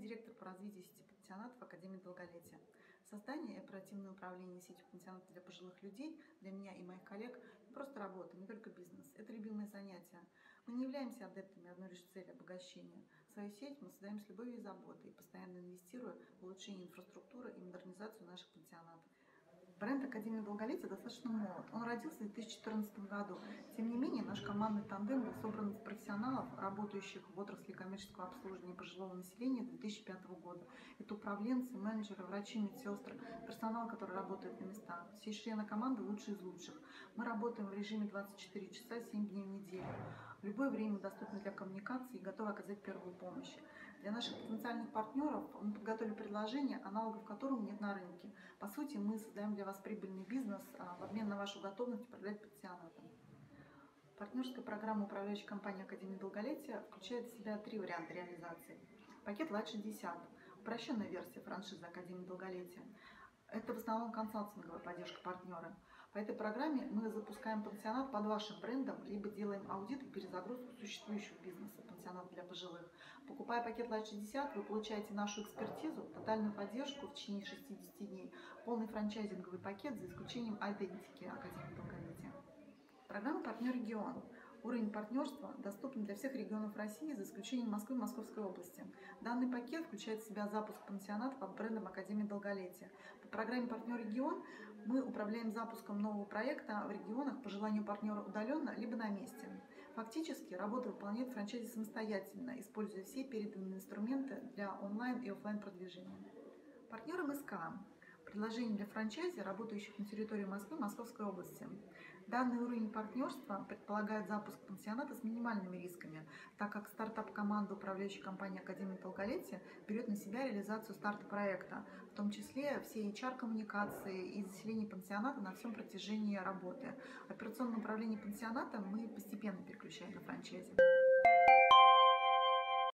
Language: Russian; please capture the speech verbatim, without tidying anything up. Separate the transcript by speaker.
Speaker 1: директор по развитию сети пансионатов Академии долголетия. Создание и оперативное управление сетью пансионатов для пожилых людей для меня и моих коллег не просто работа, не только бизнес. Это любимое занятие. Мы не являемся адептами одной лишь цели обогащения. Свою сеть мы создаем с любовью и заботой, постоянно инвестируя в улучшение инфраструктуры и модернизацию наших пансионатов. Бренд Академии долголетия достаточно молод. Он родился в две тысячи четырнадцатом году. Тем не менее, наш командный тандем был собран из профессионалов, работающих в отрасли коммерческого обслуживания пожилого населения две тысячи пятого года. Это управленцы, менеджеры, врачи, медсестры, персонал, который работает на местах. Все члены команды лучшие из лучших. Мы работаем в режиме двадцать четыре часа, семь дней в неделю. В любое время доступны для коммуникации и готовы оказать первую помощь. Для наших потенциальных партнеров мы подготовили предложение, аналогов которому нет на рынке. По сути, мы создаем для вас прибыльный бизнес в обмен на вашу готовность управлять пансионатом. Партнерская программа управляющей компании Академии долголетия включает в себя три варианта реализации. Пакет Лайт шестьдесят – упрощенная версия франшизы Академии долголетия. Это в основном консалтинговая поддержка партнера. По этой программе мы запускаем пансионат под вашим брендом, либо делаем аудит и перезагрузку существующего бизнеса пансионата для пожилых. Покупая пакет Лайт шестьдесят, вы получаете нашу экспертизу, тотальную поддержку в течение шестидесяти дней, полный франчайзинговый пакет за исключением идентики Академии долголетия. Программа «Партнер регион». Уровень партнерства доступен для всех регионов России, за исключением Москвы и Московской области. Данный пакет включает в себя запуск пансионата под брендом Академии долголетия. По программе «Партнер регион» мы управляем запуском нового проекта в регионах по желанию партнера удаленно, либо на месте. Фактически работу выполняет франчайзи самостоятельно, используя все переданные инструменты для онлайн и офлайн продвижения. Партнером СК. Предложение для франчайзи, работающих на территории Москвы и Московской области. Данный уровень партнерства предполагает запуск пансионата с минимальными рисками, так как стартап-команда управляющей компании Академии долголетия берет на себя реализацию старта проекта, в том числе все эйч ар-коммуникации и заселение пансионата на всем протяжении работы. Операционное управление пансионатом мы постепенно переключаем на франчайзи.